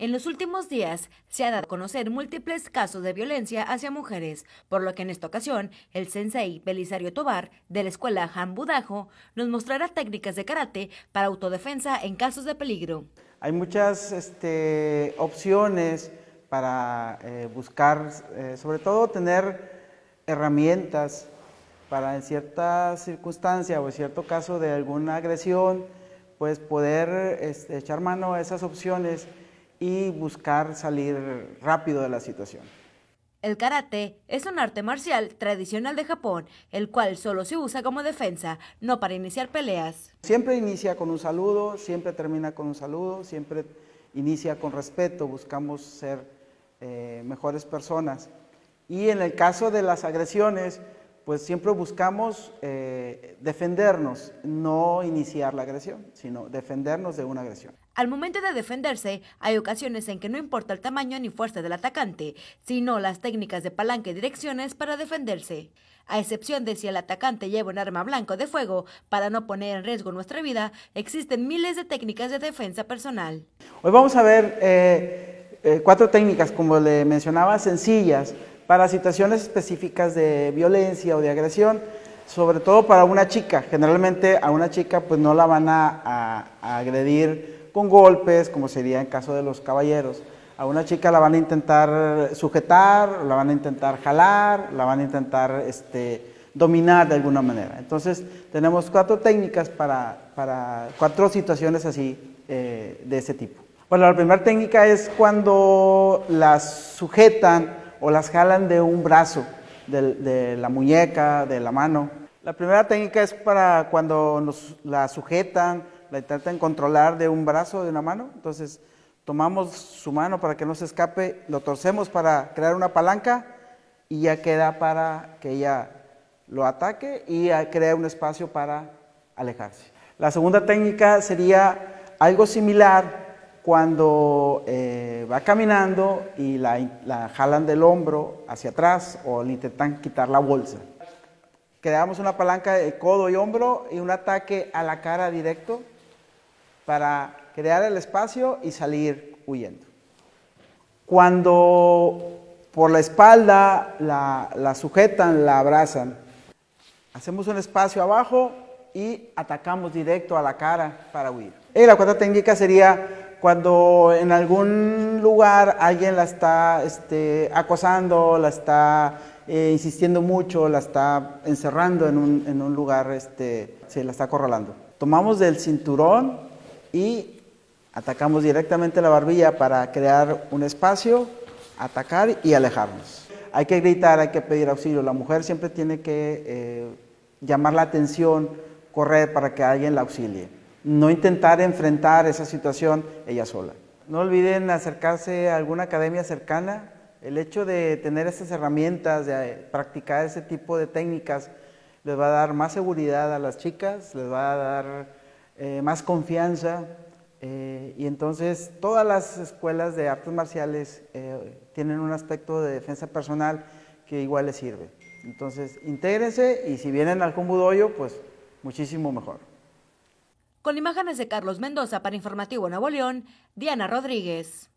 En los últimos días se ha dado a conocer múltiples casos de violencia hacia mujeres, por lo que en esta ocasión el sensei Belisario Tobar de la escuela Han Budajo nos mostrará técnicas de karate para autodefensa en casos de peligro. Hay muchas opciones para buscar, sobre todo tener herramientas para en cierta circunstancia o en cierto caso de alguna agresión, pues poder echar mano a esas opciones y buscar salir rápido de la situación. El karate es un arte marcial tradicional de Japón, el cual solo se usa como defensa, no para iniciar peleas. Siempre inicia con un saludo, siempre termina con un saludo, siempre inicia con respeto, buscamos ser mejores personas. Y en el caso de las agresiones, pues siempre buscamos defendernos, no iniciar la agresión, sino defendernos de una agresión. Al momento de defenderse, hay ocasiones en que no importa el tamaño ni fuerza del atacante, sino las técnicas de palanca y direcciones para defenderse. A excepción de si el atacante lleva un arma blanca o de fuego, para no poner en riesgo nuestra vida, existen miles de técnicas de defensa personal. Hoy vamos a ver 4 técnicas, como le mencionaba, sencillas, para situaciones específicas de violencia o de agresión, sobre todo para una chica. Generalmente a una chica pues no la van a agredir con golpes, como sería en caso de los caballeros. A una chica la van a intentar sujetar, la van a intentar jalar, la van a intentar dominar de alguna manera. Entonces tenemos 4 técnicas para 4 situaciones así de ese tipo. Bueno, la primera técnica es cuando las sujetan o las jalan de un brazo, de la muñeca, de la mano. La primera técnica es para cuando la sujetan, la intentan controlar de un brazo, de una mano. Entonces tomamos su mano para que no se escape, lo torcemos para crear una palanca y ya queda para que ella lo ataque y crea un espacio para alejarse. La segunda técnica sería algo similar cuando va caminando y la jalan del hombro hacia atrás o le intentan quitar la bolsa. Creamos una palanca de codo y hombro y un ataque a la cara directo para crear el espacio y salir huyendo. Cuando por la espalda la sujetan, la abrazan, hacemos un espacio abajo y atacamos directo a la cara para huir. Y la cuarta técnica sería cuando en algún lugar alguien la está acosando, la está insistiendo mucho, la está encerrando en un lugar, se la está acorralando. Tomamos del cinturón y atacamos directamente la barbilla para crear un espacio, atacar y alejarnos. Hay que gritar, hay que pedir auxilio. La mujer siempre tiene que llamar la atención, correr para que alguien la auxilie. No intentar enfrentar esa situación ella sola. No olviden acercarse a alguna academia cercana. El hecho de tener estas herramientas, de practicar ese tipo de técnicas, les va a dar más seguridad a las chicas, les va a dar más confianza. Y entonces todas las escuelas de artes marciales tienen un aspecto de defensa personal que igual les sirve. Entonces intégrense y si vienen al Han Budoyo, pues muchísimo mejor. Con imágenes de Carlos Mendoza para Informativo Nuevo León, Diana Rodríguez.